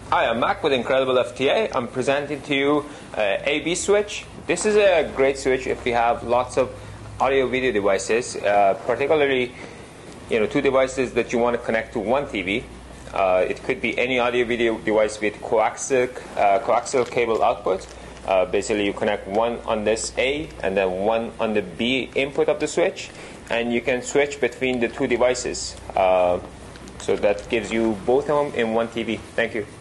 Hi, I'm Mac with Incredible FTA. I'm presenting to you AB switch. This is a great switch if you have lots of audio-video devices, particularly two devices that you want to connect to one TV. It could be any audio-video device with coaxial cable output. Basically, you connect one on this A and then one on the B input of the switch, and you can switch between the two devices. So that gives you both of them in one TV. Thank you.